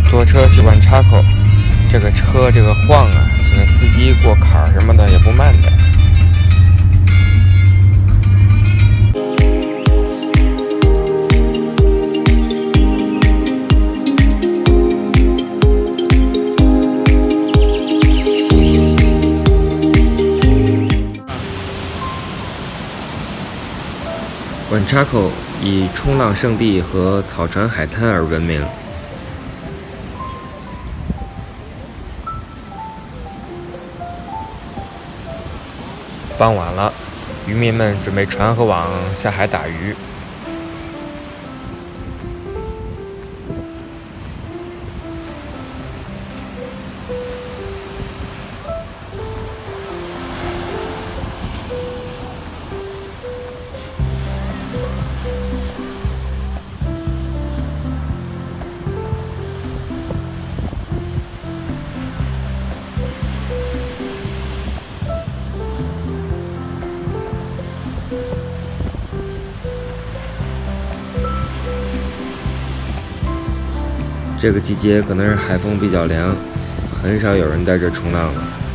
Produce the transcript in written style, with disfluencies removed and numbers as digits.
坐车去万岔口，这个车这个晃啊，这个司机过坎儿什么的也不慢点。万岔口以冲浪圣地和草船海滩而闻名。傍晚了，渔民们准备船和网下海打鱼。这个季节可能是海风比较凉，很少有人在这冲浪了。